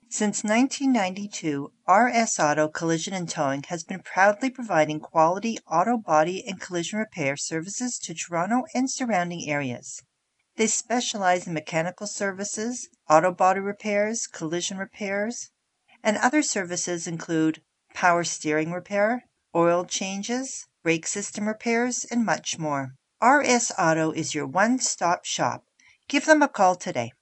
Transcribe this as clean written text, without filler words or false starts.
Since 1992, RS Auto Collision and Towing has been proudly providing quality auto body and collision repair services to Toronto and surrounding areas. They specialize in mechanical services, auto body repairs, collision repairs, and other services include power steering repair, oil changes, brake system repairs, and much more. RS Auto is your one-stop shop. Give them a call today.